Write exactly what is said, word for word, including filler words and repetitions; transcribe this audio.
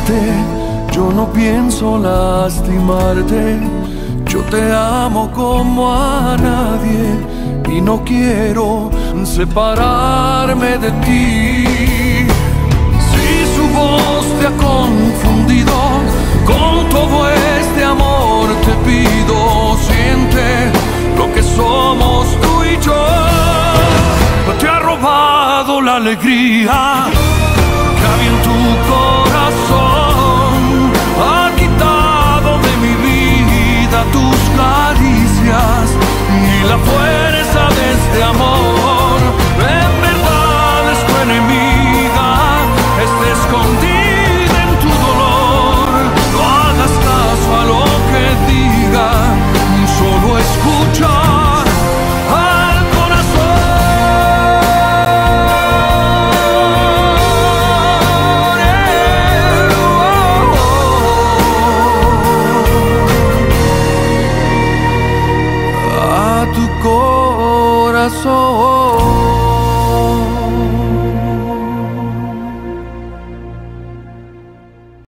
amarte, yo no pienso lastimarte. Yo te amo como a nadie y no quiero separarme de ti. Si su voz te ha confundido, con todo este amor te pido, siente lo que somos tú y yo. Te ha robado la alegría que había en tu corazón, ha quitado de mi vida tus caricias y la fuerza de este amor. En verdad es tu enemiga, está escondida en tu dolor. No hagas caso a lo que diga, solo escuchar al corazón. A tu corazón.